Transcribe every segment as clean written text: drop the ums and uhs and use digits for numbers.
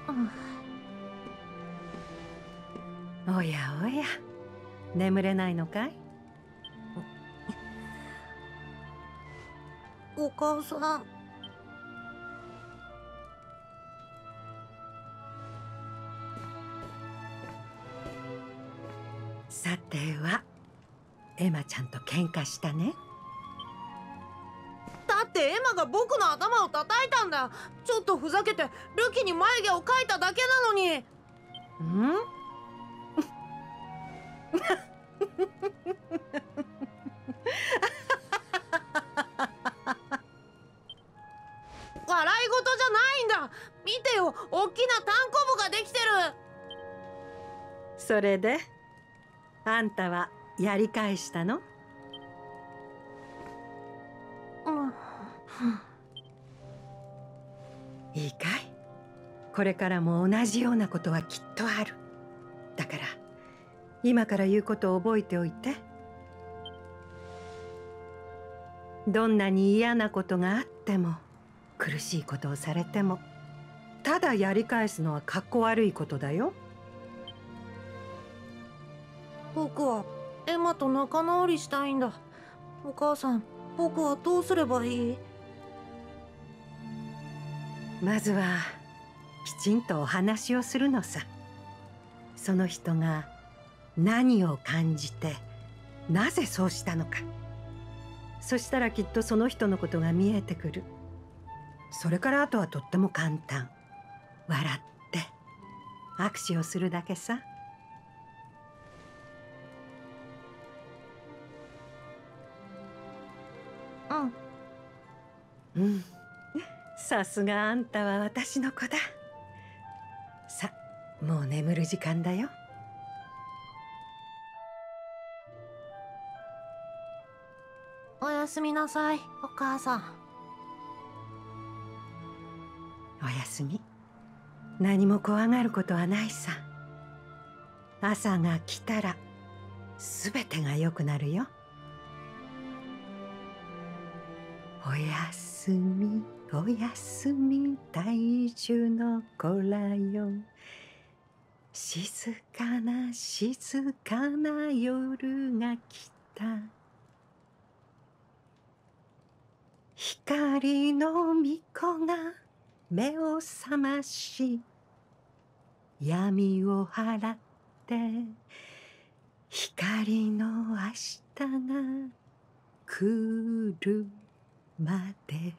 おやおや、眠れないのかい？ お母さん。 さては、エマちゃんと喧嘩したね。 だってエマが僕の頭を叩いたんだ。ちょっとふざけてルキに眉毛を描いただけなのに。笑い事じゃないんだ。見てよ、大きなタンコブができてる。 それであんたはやり返したの？いいかい？これからも同じようなことはきっとある。だから今から言うことを覚えておいて。どんなに嫌なことがあっても、苦しいことをされても、ただやり返すのはかっこ悪いことだよ。 僕はエマと仲直りしたいんだ。お母さん、僕はどうすればいい？ まずはきちんとお話をするのさ。その人が何を感じて、なぜそうしたのか。そしたらきっとその人のことが見えてくる。それからあとはとっても簡単。笑って握手をするだけさ。うん。さすがあんたは私の子だ。さ、もう眠る時間だよ。 おやすみなさい、お母さん。 おやすみ。何も怖がることはないさ。朝が来たらすべてが良くなるよ。おやすみ、おやすみ、大樹の子らよ。静かな静かな夜が来た。光の巫女が目を覚まし、闇を払って光の明日が来るまで。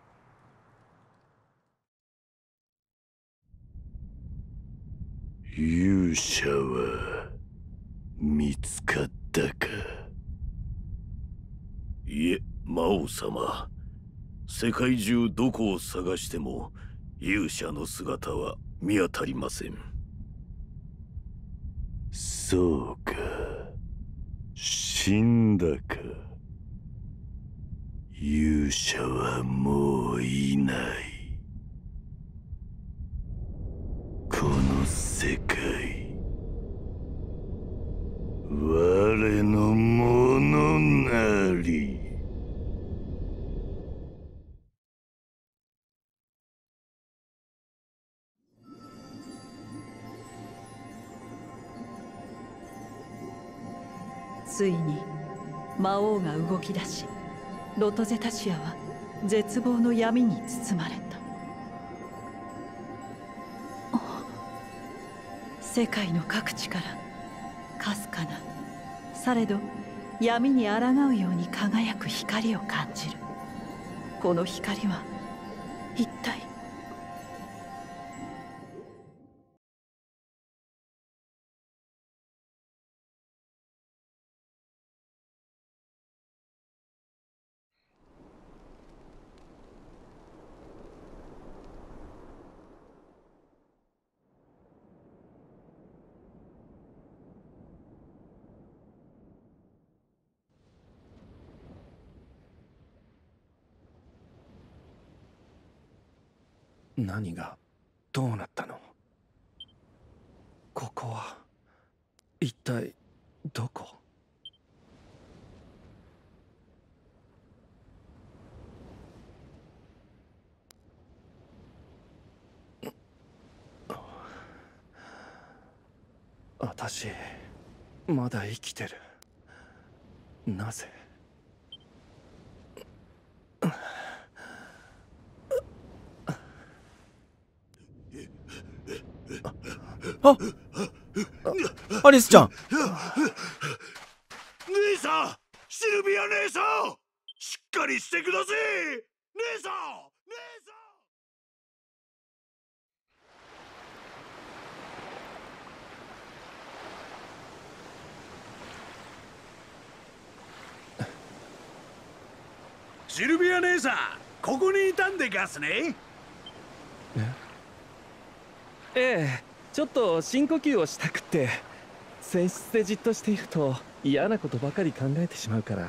勇者は見つかったか？いえ、魔王様。世界中どこを探しても勇者の姿は見当たりません。そうか、死んだか。勇者はもういない。この世界、我のものなり。 ついに魔王が動き出し、ロトゼタシアは絶望の闇に包まれた。世界の各地からかすかな、されど闇に抗うように輝く光を感じる。この光は一体。 何がどうなったの？ここは一体どこ？ 私まだ生きてる。なぜ？ あ、アリスちゃん。 姉さん、シルビア姉さん、しっかりしてください。姉さん、姉さん。シルビア姉さん、ここにいたんでガスね。 ええ、ちょっと深呼吸をしたくって。船室でじっとしていると嫌なことばかり考えてしまうから。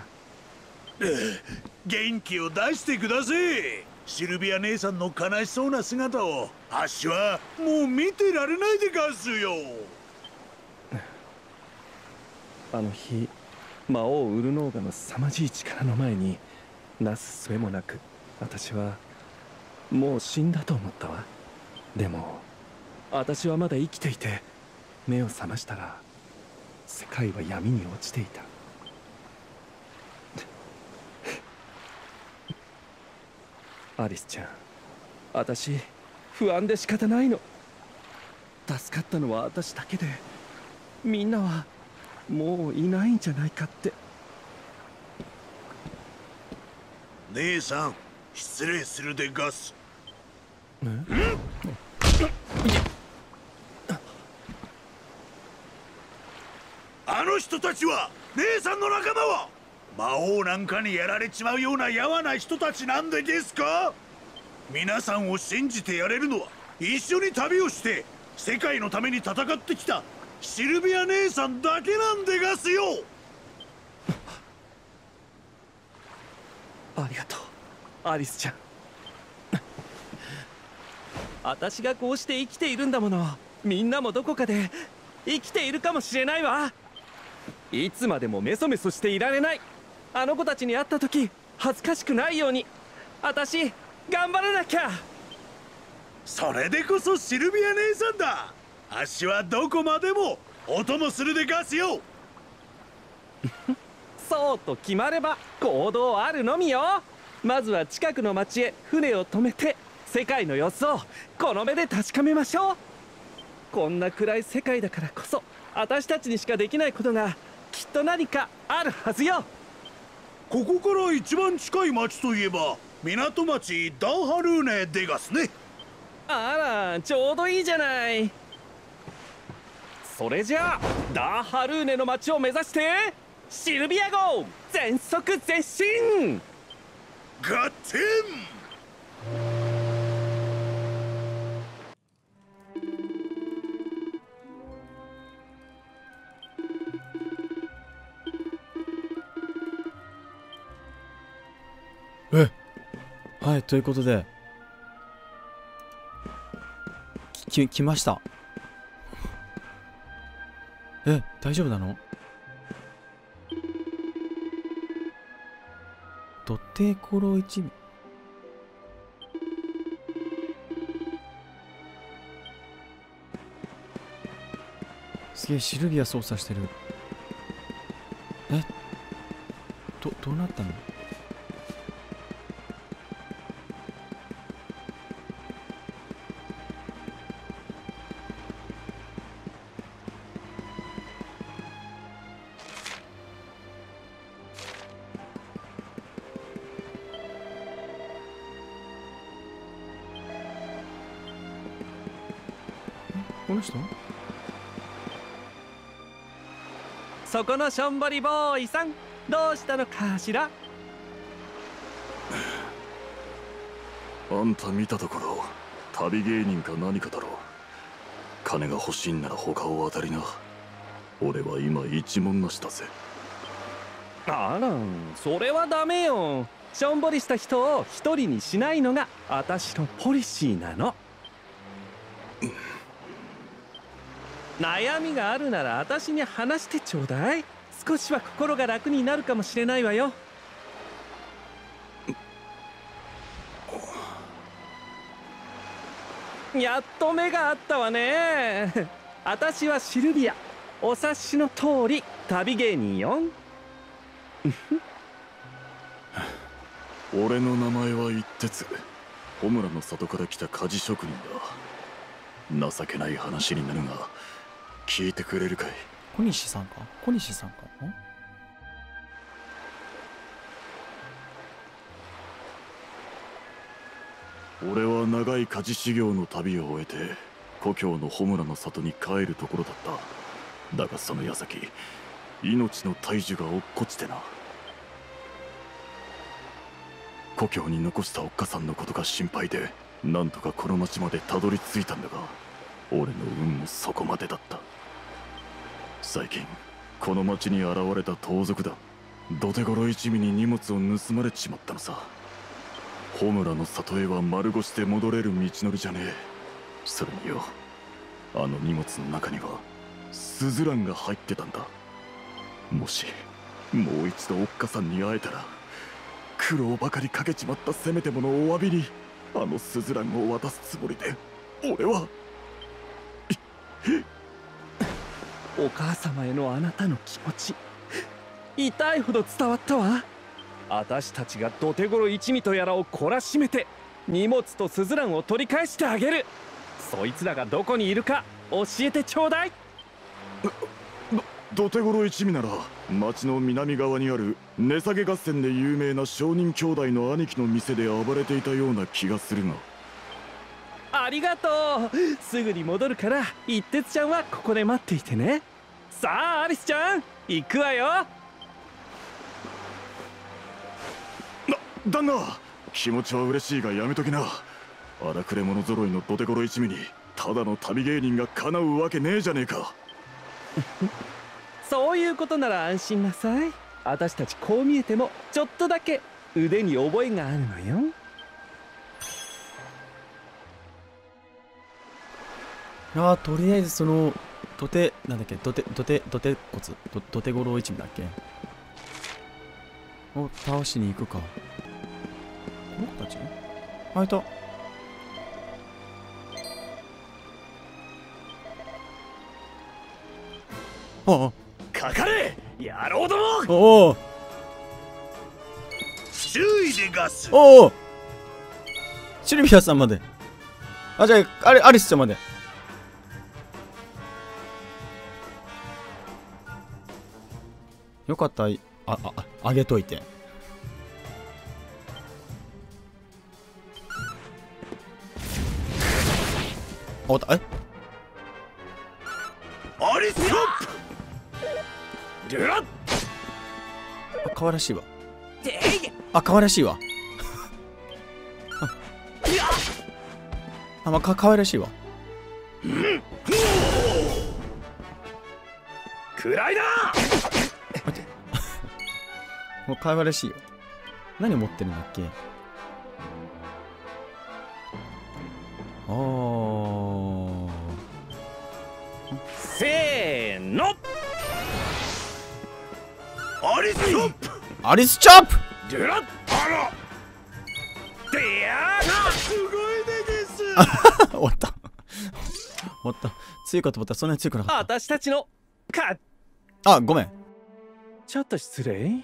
元気を出してください。シルビア姉さんの悲しそうな姿をあっしはもう見てられないでガスよ。 あの日魔王ウルノーガの凄まじい力の前になすすべもなく、私はもう死んだと思ったわ。でも私はまだ生きていて、目を覚ましたら世界は闇に落ちていた。アリスちゃん、私不安で仕方ないの。助かったのは私だけで、みんなはもういないんじゃないかって。 姉さん、失礼するでガス。あの人たちは姉さんの仲間は魔王なんかにやられちまうようなやわな人たちなんでですか？皆さんを信じてやれるのは一緒に旅をして世界のために戦ってきたシルビア姉さんだけなんでガスよ。 ありがとう、アリスちゃん。私がこうして生きているんだもの。みんなもどこかで生きているかもしれないわ。いつまでもメソメソしていられない。あの子たちに会った時恥ずかしくないように私頑張らなきゃ。 それでこそシルビア姉さんだ。あっしはどこまでもお供するでガスよ。 そうと決まれば行動あるのみよ。まずは近くの町へ船を止めて世界の様子をこの目で確かめましょう。こんな暗い世界だからこそ私たちにしかできないことがきっと何かあるはずよ。 ここから一番近い町といえば港町ダーハルーネでガスね。 あら、ちょうどいいじゃない。それじゃあダーハルーネの町を目指してシルビア号全速前進。 ガッテン。 はい、ということで来ました。大丈夫なの？土手コロ一味。すげえ、シルビア操作してる。どうなったの？この人？ そこのしょんぼりボーイさん、どうしたのかしら？ あんた見たところ旅芸人か何かだろう。金が欲しいんなら他を当たりな。俺は今一文なしだぜ。 あら、それはダメよ。しょんぼりした人を一人にしないのが私のポリシーなの。悩みがあるなら私に話してちょうだい。少しは心が楽になるかもしれないわよ。やっと目が合ったわね。私はシルビア。 お察しの通り旅芸人よ。 俺の名前は一徹。穂村の里から来た鍛冶職人だ。情けない話になるが聞いてくれるかい？ 小西さんかな。 俺は長い鍛冶修行の旅を終えて故郷の穂村の里に帰るところだった。だがその矢先、命の大樹が落っこちてな。故郷に残したおっかさんのことが心配でなんとかこの町までたどり着いたんだが、俺の運もそこまでだった。最近この町に現れた盗賊団土手頃一味に荷物を盗まれちまったのさ。穂村の里へは丸腰で戻れる道のりじゃねえ。それによ、あの荷物の中にはスズランが入ってたんだ。もしもう一度おっかさんに会えたら、苦労ばかりかけちまったせめてものお詫びにあのスズランを渡すつもりで俺は。 お母様へのあなたの気持ち、痛いほど伝わったわ。私たちが土手頃一味とやらを懲らしめて荷物とスズランを取り返してあげる。そいつらがどこにいるか教えてちょうだい。 土手頃一味なら町の南側にある値下げ合戦で有名な商人兄弟の兄貴の店で暴れていたような気がするが。 ありがとう。すぐに戻るから一徹ちゃんはここで待っていてね。さあアリスちゃん行くわよ。 旦那、気持ちは嬉しいがやめときな。荒くれ者揃いの土手頃一味にただの旅芸人がかなうわけねえじゃねえか。 そういうことなら安心なさい。私たちこう見えてもちょっとだけ腕に覚えがあるのよ。 とりあえずその土手なんだっけ、土手頃一味だっけを倒しに行くか。この子たちあ、いた。あかかれ野郎ども。 おお注意でガス。 おおシルビアさんまで。あ、じゃあアリスちゃんまで。よかった、あげといて。おった、 アリストップ。ルラッ。 可愛らしいわ。可愛らしいわ。まあ、可愛らしいわ。 くらいだ。 もう可愛らしいよ。何持ってるんだっけ。 せーの。 アリスチョップ。 アリスチョップ。 ルラッ。あら。でやー。すごいねです。 終わった。終わった。強いかと思ったらそんなに強くなかった。 私たちのあ、ごめん。 ちょっと失礼。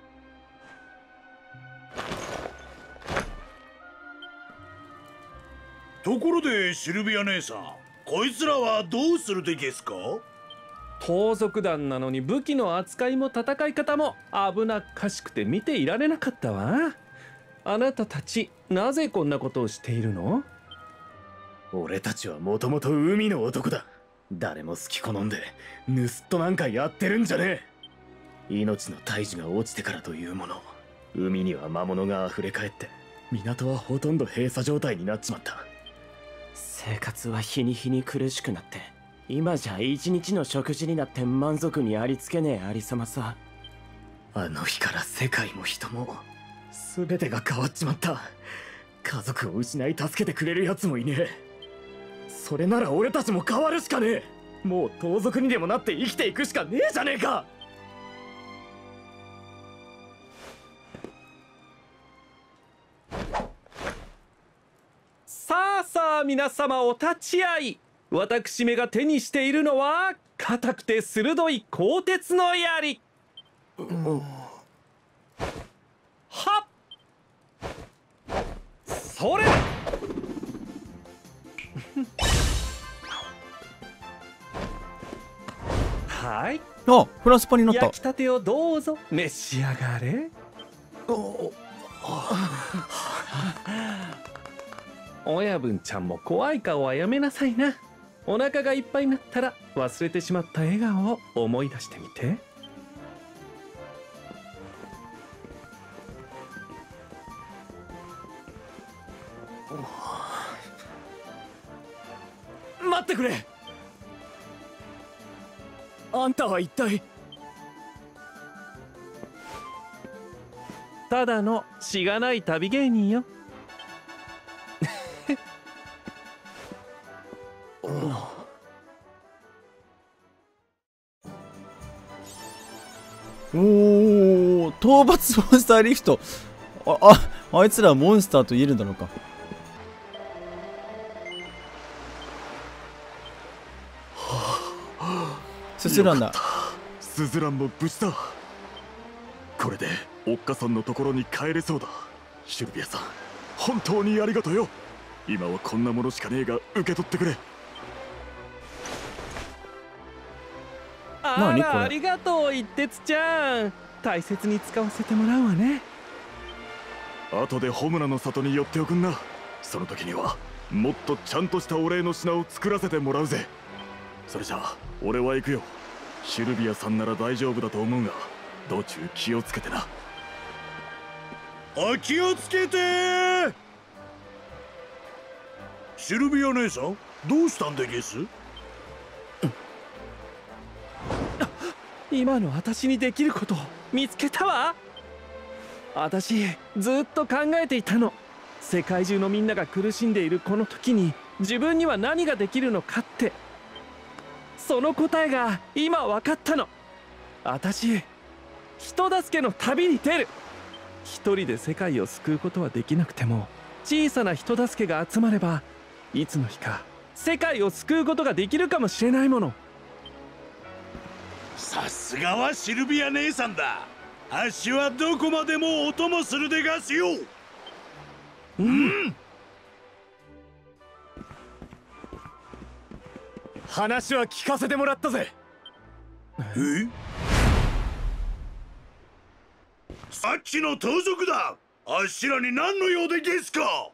ところでシルビア姉さん、こいつらはどうするでゲスか？ 盗賊団なのに武器の扱いも戦い方も危なっかしくて見ていられなかったわ。あなたたちなぜこんなことをしているの？ 俺たちはもともと海の男だ。誰も好き好んで盗っ人なんかやってるんじゃねえ。命の大樹が落ちてからというもの、海には魔物があふれかえって港はほとんど閉鎖状態になっちまった。生活は日に日に苦しくなって、今じゃ一日の食事になって満足にありつけねえありさまさ。あの日から世界も人も全てが変わっちまった。家族を失い助けてくれるやつもいねえ。それなら俺たちも変わるしかねえ。もう盗賊にでもなって生きていくしかねえじゃねえか。 さあさあ皆様お立ち会い。私めが手にしているのは硬くて鋭い鋼鉄の槍。はっ、それ。はい、 あ、フランスパンになった。 焼きたてをどうぞ召し上がれ。親分ちゃんも怖い顔はやめなさいな。お腹がいっぱいになったら忘れてしまった笑顔を思い出してみて。 待ってくれ。あんたは一体。 ただのしがない旅芸人よ。 おお、討伐モンスターリフト。あいつらモンスターと言えるんだろうか。スズランだ。 スズランも無事だ。これでおっかさんのところに帰れそうだ。シルビアさん、本当にありがとうよ。今はこんなものしかねえが受け取ってくれ。 あら、ありがとう一徹ちゃん。大切に使わせてもらうわね。 後でホムラの里に寄っておくんな。その時にはもっとちゃんとしたお礼の品を作らせてもらうぜ。それじゃあ俺は行くよ。シルビアさんなら大丈夫だと思うが、道中気をつけてな。 気をつけて。シルビア姉さん、どうしたんでゲス？ 今の私にできることを見つけたわ。私ずっと考えていたの。世界中のみんなが苦しんでいるこの時に自分には何ができるのかって。その答えが今分かったの。私、人助けの旅に出る。一人で世界を救うことはできなくても、小さな人助けが集まればいつの日か世界を救うことができるかもしれないもの。 さすがはシルビア姉さんだ。足はどこまでもお供するでがすよ。 うん。 話は聞かせてもらったぜ。 さっきの盗賊だ。あっしらに何の用でゲスか。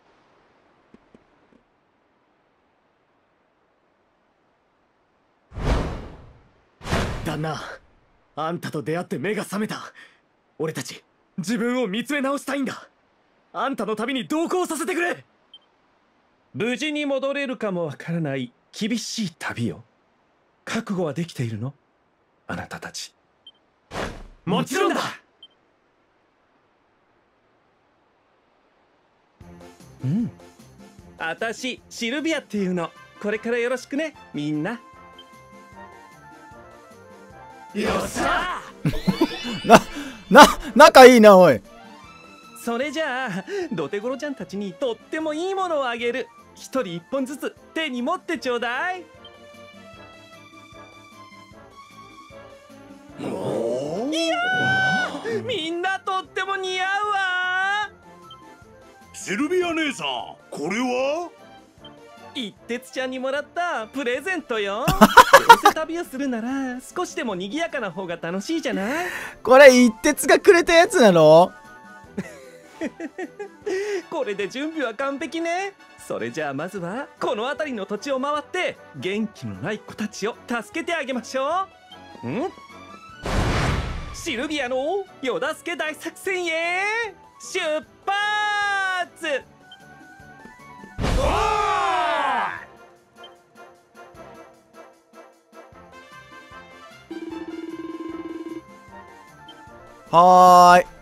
旦那、あんたと出会って目が覚めた。俺たち自分を見つめ直したいんだ。あんたの旅に同行させてくれ。 無事に戻れるかもわからない厳しい旅よ。覚悟はできているの？あなたたち。 もちろんだ。 うん。あたしシルビアっていうの。これからよろしくね、みんな。 よっしゃ仲いいな、おい。 それじゃあドテゴロちゃんたちにとってもいいものをあげる。一人一本ずつ手に持ってちょうだい。いやー、みんなとっても似合うわ。 シルビア姉さん、これは一徹ちゃんにもらったプレゼントよ。どうせ旅をするなら少しでも賑やかな方が楽しいじゃない。 これ一徹がくれたやつなの？ これで準備は完璧ね。それじゃあまずはこの辺りの土地を回って元気のない子たちを助けてあげましょう。シルビアのよだすけ大作戦へ出発。 はーい。